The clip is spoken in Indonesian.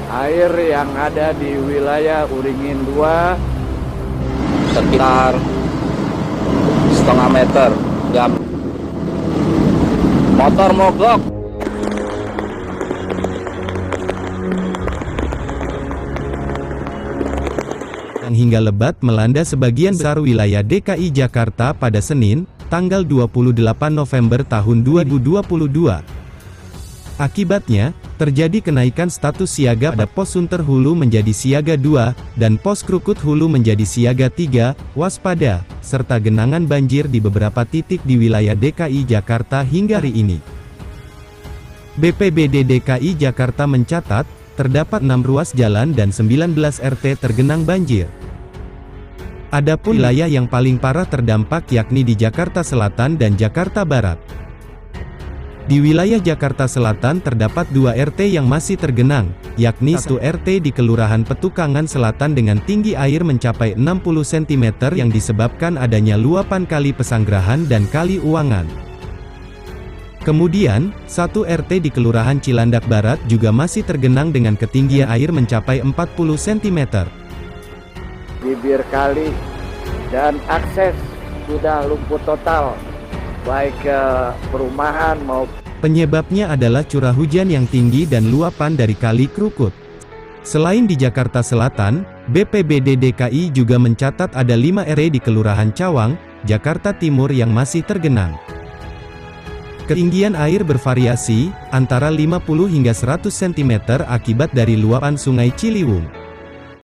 Air yang ada di wilayah Uringin 2 sekitar setengah meter. Jam motor mogok. Hingga lebat melanda sebagian besar wilayah DKI Jakarta pada Senin, tanggal 28 November tahun 2022. Akibatnya, terjadi kenaikan status siaga pada pos Sunter Hulu menjadi siaga 2, dan pos Krukut Hulu menjadi siaga 3, waspada, serta genangan banjir di beberapa titik di wilayah DKI Jakarta hingga hari ini. BPBD DKI Jakarta mencatat, terdapat 6 ruas jalan dan 19 RT tergenang banjir. Adapun wilayah yang paling parah terdampak yakni di Jakarta Selatan dan Jakarta Barat. Di wilayah Jakarta Selatan terdapat 2 RT yang masih tergenang, yakni 1 RT di Kelurahan Petukangan Selatan dengan tinggi air mencapai 60 cm yang disebabkan adanya luapan Kali Pesanggerahan dan Kali Uwangan. Kemudian, 1 RT di Kelurahan Cilandak Barat juga masih tergenang dengan ketinggian air mencapai 40 cm. Bibir kali dan akses sudah lumpuh total, baik ke perumahan maupun. Penyebabnya adalah curah hujan yang tinggi dan luapan dari Kali Krukut. Selain di Jakarta Selatan, BPBD DKI juga mencatat ada 5 RT di Kelurahan Cawang, Jakarta Timur yang masih tergenang. Ketinggian air bervariasi, antara 50 hingga 100 cm akibat dari luapan Sungai Ciliwung.